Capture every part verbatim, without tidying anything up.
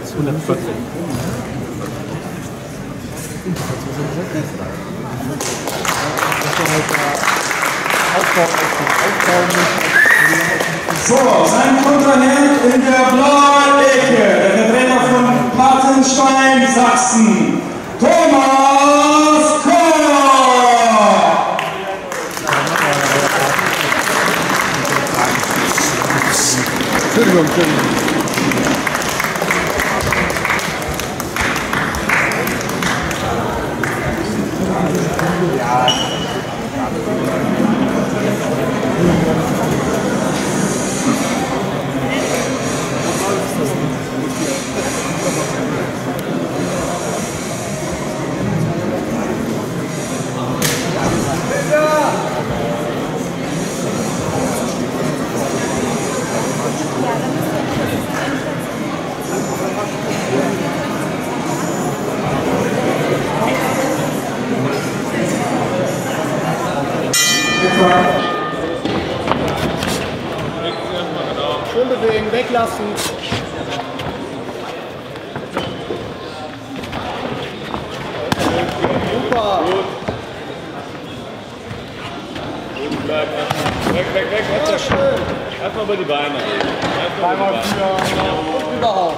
hundertvierzig. So, sein Kontrahent in der blauen Ecke, der Vertreter von Plattenstein, Sachsen, Thomas Koch! Entschuldigung, Entschuldigung. Ja. Schön bewegen, weglassen. Super. Gut. Gut bleiben. Weg, weg, weg. Ja, schön. Erstmal über die Beine. Erstmal über die Beine. Und überhaupt.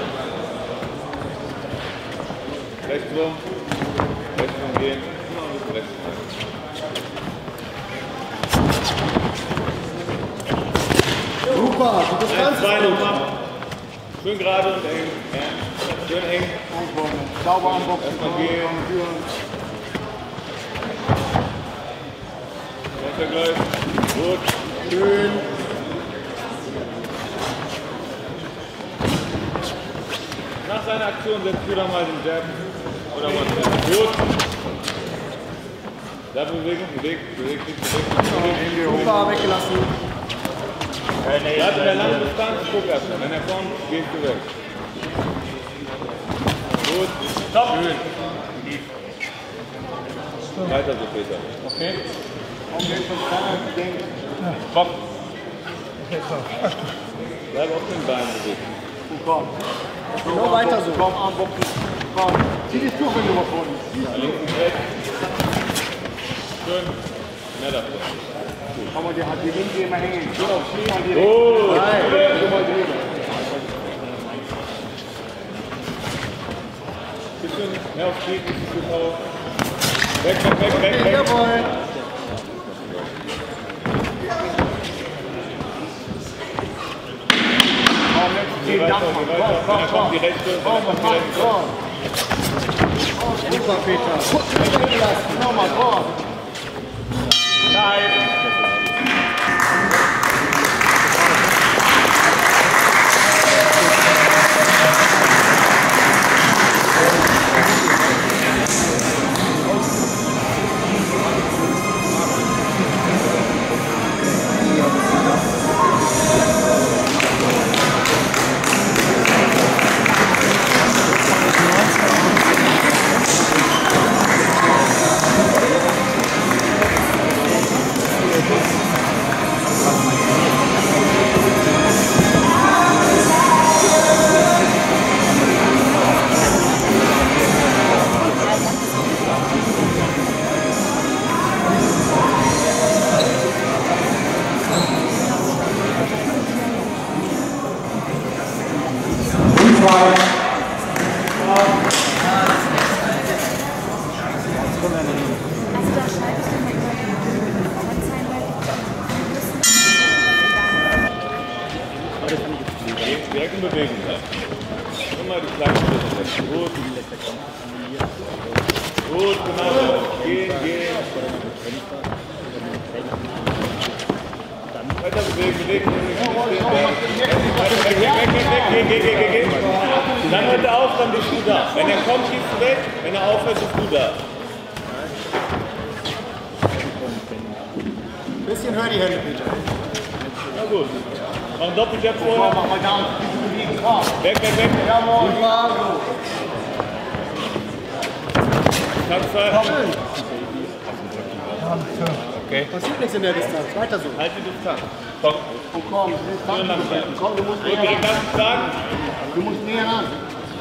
Rechts rum. Rechts rum gehen. Rechts rum. Super, du bist ganz Beine gut. um. Schön gerade und eng. Ja. Schön eng. Sauber am Boxen. Erstmal gehen. Weiter gleich. Gut. Schön. Nach seiner Aktion setzt du da mal den Jab. Oder was? Gut. Da bewegen, bewegt, bewegt, bewegt, bewegt. Super, weggelassen. Bleib in der langen Distanz, guck erstmal. Wenn er kommt, gehst du weg. Gut. Stopp. Schön. Weiter so, Peter. Okay. Bock. Bleib auf den Beinen bewegen. Komm. Genau weiter so. Komm, Arm, Boxen. Komm. Zieh dich durch, wenn du mal vorne bist. Nach links und rechts. Schön. Mehr davor. Komm mal, die hat die Linke immer hängen. Schön auf Schnee mal direkt. Oh! Nein, geh mal drüber. Bisschen mehr auf Schnee, bisschen zu drauf. Weg, weg, weg, weg, weg. Jawohl. Geh weiter, geh weiter. Wenn er kommt, die rechte. Wenn er kommt, die rechte. Super, Peter. Gut lassen. Nochmal, komm. Nein. Direkt in Bewegung sein. Immer die kleinen Schritte setzen. Gut. Gut, genau. Gehen, gehen. Weiter bewegen, bewegen. Weg, weg, weg, weg, weg, geh, geh, geh, geh. Dann hört er auf, dann bist du da. Wenn er kommt, schießt du weg. Wenn er aufhört, bist du da. Ein bisschen höher die Hände, Peter. Na gut. Mach einen Doppeljab vorher. Mach mal down. Weg, weg, weg. Jawohl. Tanzzeit. Okay. Passiert nichts in der Distanz. Weiter so. Halt die Distanz. Komm. Oh, komm. Schön langsam. Komm, du musst Gut, näher direkt ran. langsam sagen. Du musst näher ran.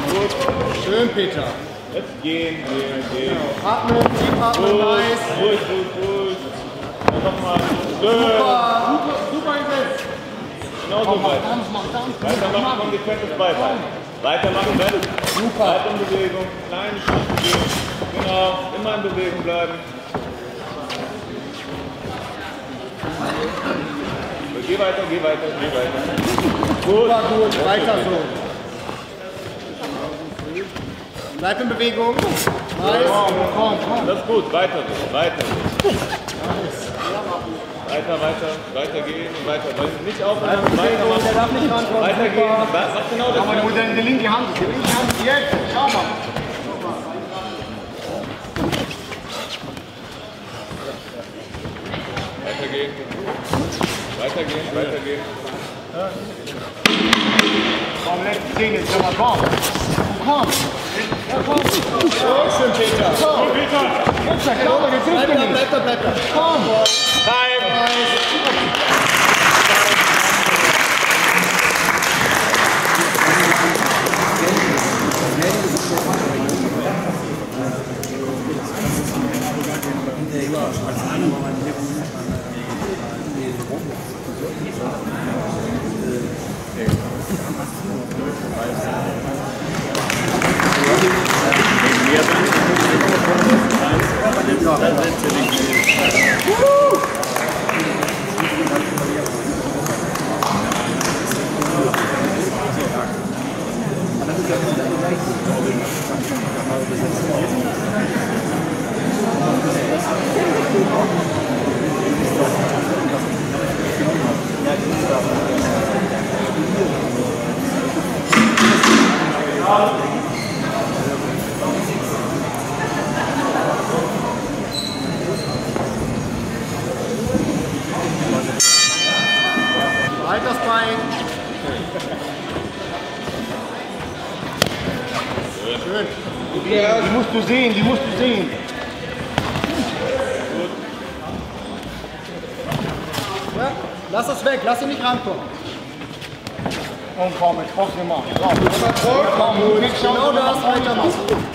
gut. Schön, Peter. Jetzt gehen, gehen, gehen. Genau. Atmen, tief atmen, Ruhig, nice. ruhig, ruhig, ruhig. Dann nochmal. Super, super, super gesetzt. Genau so weit. Weitermachen, konsequentes Beibei. Weitermachen, wenn. Super. Bleib in Bewegung, kleine Schrittbewegung. Genau, immer in Bewegung bleiben. Geh weiter, geh weiter, geh weiter. Gut, super gut, weiter so. Bleib in Bewegung. Nice. Komm, komm, komm. Das ist gut, weiter so, weiter so. Weiter, weiter, weiter gehen, weiter. Nicht aufhören, weiter machen. Der darf nicht rankommen. Weiter gehen, mach genau das. Aber nur die linke Hand, die linke Hand, jetzt, schau mal. Weitergehen. Weitergehen, weitergehen. Komm, letzte Szene, jetzt mal komm. Komm. Ja, komm. So, schön, Peter. Komm, Peter. Jetzt, da, komm, jetzt hilft dir nicht. Bleib da, bleib da. Komm. Time. Halt das Bein. Schön. Die musst du sehen, die musst du sehen. Ja, lass das weg, lass ihn nicht rankommen. Und komm, jetzt brauchst du mal. So. Komm, genau das, weitermachen.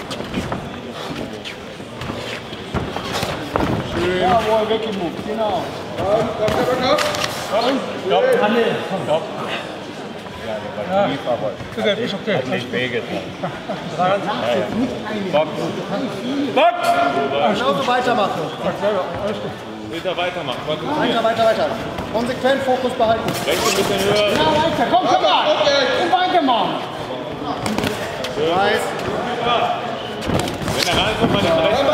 Schön. Jawohl, weggemoved, genau. Komm, komm, komm, komm. Stopp, Hanne. Stopp. Ja, der war tief, aber Okay, ist okay. hat nicht wehgetan. Bock. Bock! Genauso weitermachen. Wieder weitermachen. Weiter, weiter, weiter. Konsequent Fokus behalten. Rechts ein bisschen höher. Ja, weiter, komm, komm mal. Und weitermachen. Nice. Wenn er reinkommt, mal den rechten.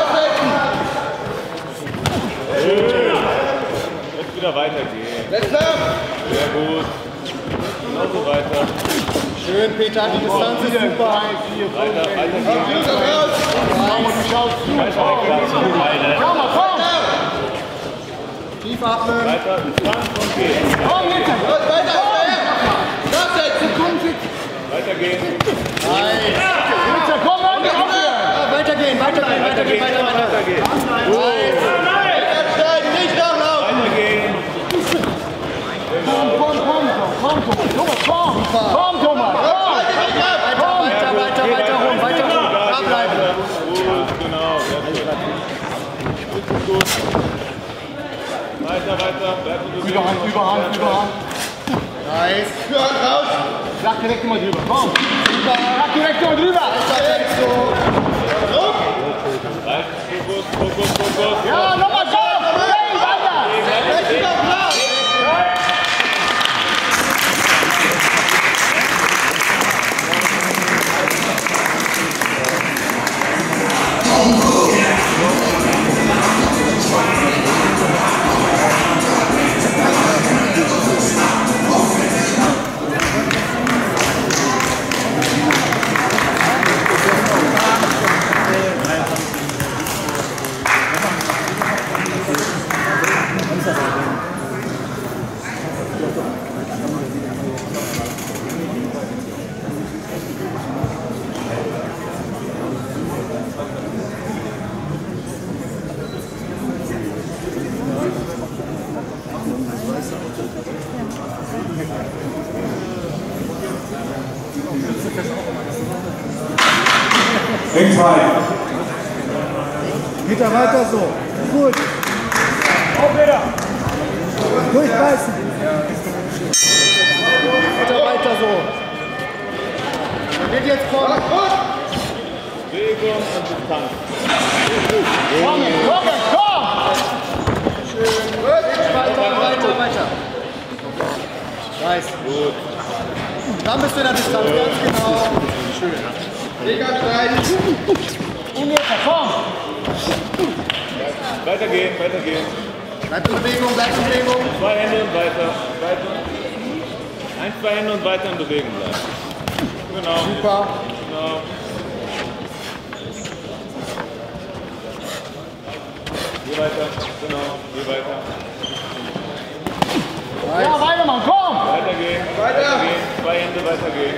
Jetzt wieder weitergehen. Sehr gut. Genauso weiter. Schön, Peter, die Distanz ist super. Weiter, weiter gehen. Komm mal, komm! Tief atmen. Weiter, Distanz und gehen. Komm, jetzt! Weitergehen. Nice. Komm, weitergehen, weitergehen, weitergehen, weitergehen, weiter, weiter. Weitergehen. Weitergehen. Komm, komm, komm, komm, komm, Thomas, komm, komm, Thomas, komm. Weiter, weiter, weiter, weiter rum, weiter rum, da bleiben. Gut, genau. Gut, gut, gut. Weiter, weiter. Bleib in Bewegung. Überhand, Überhand, Überhand. Nice. Überhand raus. Schlag direkt immer drüber, komm. Super. Schlag direkt immer drüber. Fokus, Fokus, Fokus. Ja, nochmal, komm. Hey, weiter. Das ist auch immer das. Ring zwei. Peter, weiter so. Gut. Auf, Peter. Durchbeißen. Peter, weiter so. Geht jetzt vorne. Bewegung und Distanz. Komm, komm, komm! Schön. Weiter, weiter, weiter. Nice. Gut. Dann bist du in der Distanz, ganz genau. Schön. Digga, schneiden. Ungefähr, komm! Weitergehen, weitergehen. Bleib in Bewegung, bleib in Bewegung. Zwei Hände und weiter. weiter. Ein, zwei Hände und weiter in Bewegung bleiben. Genau. Super. Genau. Geh weiter. Genau. Geh weiter. Ja, weiter, Mann, komm! Weitergehen. Weitergehen. Zwei Hände weitergehen.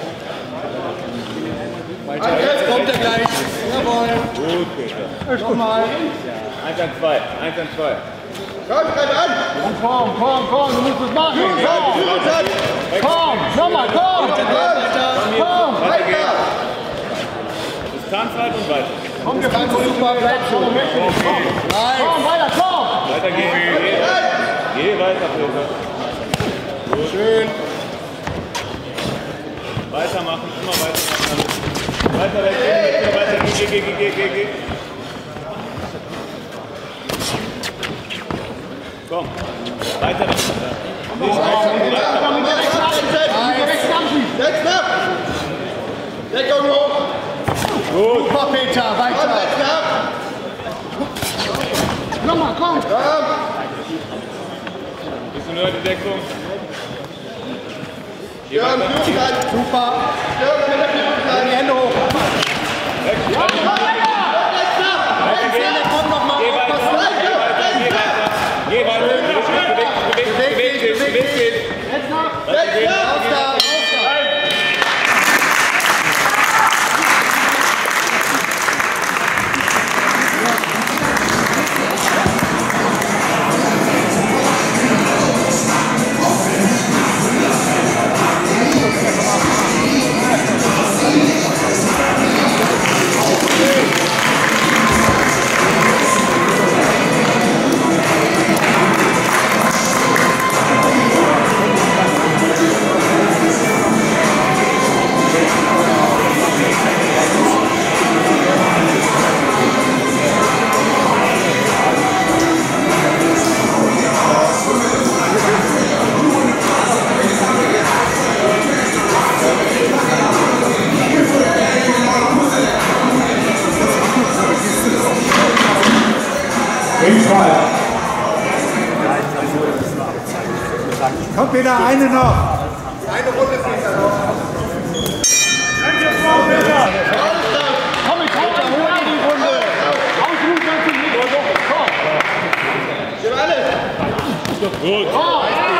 Weiter. Jetzt kommt er gleich. Jawohl. Gut, Peter. Nochmal. Eins an zwei. Eins an zwei. Komm, komm, komm, komm, du musst es machen. Komm, komm, nochmal, komm. Komm, weiter. Distanz halt und weiter. Komm, wir fangen super, bleib so. Komm, weiter, komm. Weitergehen. Geh, Geh weiter, Peter. Gut. Schön. Weitermachen, immer weitermachen. Weiter weg, geh, weiter, geh, geh, geh, geh, geh, geh. Komm, weiter. Nicht weiter. Jetzt nach. Deckung hoch. Gut. Super, Peter, weiter. Nochmal, komm. Bisschen höher die Deckung. Geh Ja, weiter. super. Die Hände hoch. Weg. Ja, weiter. Komm noch mal. Geh weiter. Geh weiter. Geh weiter. Beweg, beweg, beweg, beweg, beweg. Jetzt nach. Weitergehen. Auf da, auf da. Kommt wieder eine noch. Eine Runde fehlt noch. Komm, ich hau da hoch in die Runde. Ausruhen kannst du nicht. Komm. Wir alle. Gut. Komm.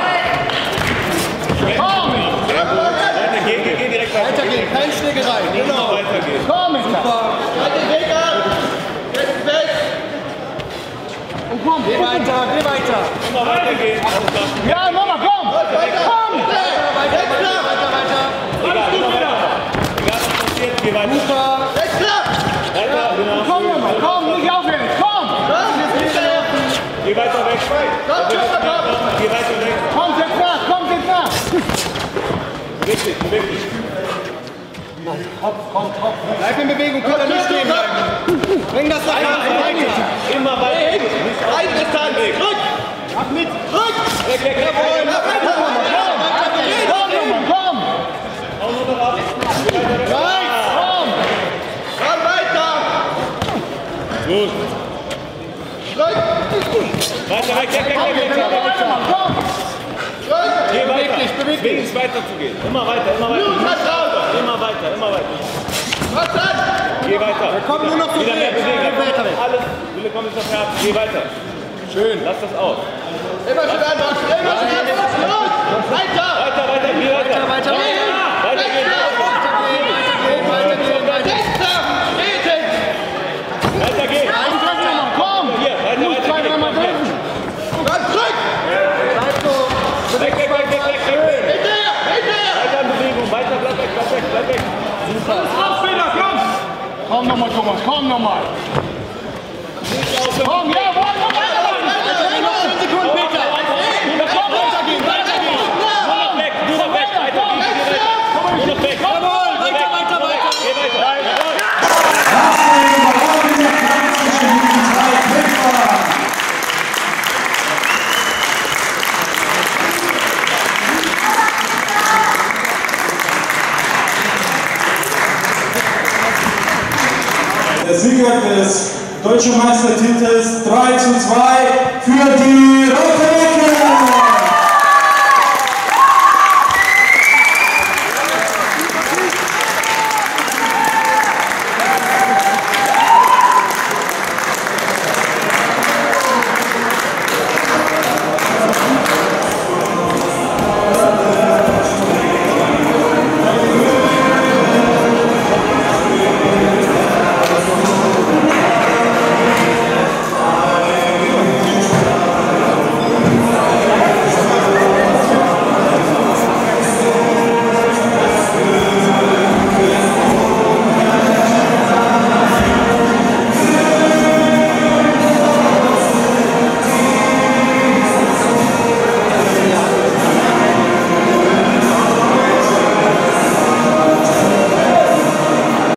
Komm. Weiter, geh, geh, geh direkt weiter. Weitergehen, keine Schlägerei. Genau. Weitergehen. Komm, super. Halt den Weg ab. Jetzt weg. Und komm, geh weiter, geh weiter. Immer weitergehen. Ja, nochmal, komm. Weiter. Komm. Weiter, weiter, weiter, weiter, weiter. Egal, immer weiter. Egal, was passiert, geh weiter. Super. Weiter, genau. Komm, nochmal, komm, nicht aufhören. Komm. Geh weiter weg. Geh weiter weg. Komm, setz nach, komm, setz nach. Richtig, wirklich. Kopf, komm, Kopf. Bleib in Bewegung, kann er nicht stehen bleiben. Bring das nach vorne. Immer weiter. Ein Distanz. Rück. Mach mit. Rück. Weg, weg, weg. Jawohl. Komm, komm, komm. Hau nur noch ab. Geh weiter weg. Nein, komm. Komm weiter. Gut. Rück. Weiter weg, weg, weg, weg, weg. Weiter, Mann, komm. Geh Beweg weiter. dich, beweg dich. Wenigstens weiter zu gehen. Immer weiter, immer weiter. Immer weiter, immer weiter. Geh weiter. Wir kommen nur noch so Wieder mehr viel. bewegen. Weiter weg. Alles. Wille kommt nicht auf Herz. Geh weiter. Schön. Lass das aus. Immer schön anwachsen. Immer schön anwachsen. Weiter. Weiter, weiter, geh weiter. Weiter, weiter, weiter. Weiter gehen. Weitergehen, weitergehen, weitergehen. Weiter gehen. Komm. Hier, weiter, Du musst weiter, zwei, weiter. dreimal drücken. Dann zurück. Bleib so. Weg, weg, weg, weg, weg, weg. Weiter in Bewegung. Weiter, bleib weg, bleib weg, bleib weg. Super. Auf, Peter, komm! Komm nochmal, Thomas, komm nochmal. Komm, ja, wollen wir weitermachen. Noch zehn Sekunden, Peter. Komm, weitergehen, weitergehen. Nur noch weg, nur noch weg, weiter, nur noch weg. Komm, weiter, weiter, weiter. Geh weiter. Der Sieger des deutschen Meistertitels drei zu zwei für die Rote Ecke.